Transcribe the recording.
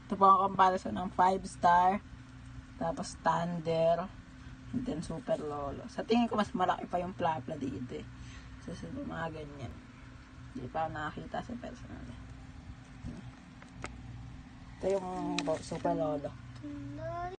Ito po ang comparison ng 5 star, tapos Thunder, and then Super Lolo. Sa tingin ko mas malaki pa yung Plapla dito eh. So, mga ganyan. Hindi pa ako nakakita sa personal. Ito yung Super Lolo.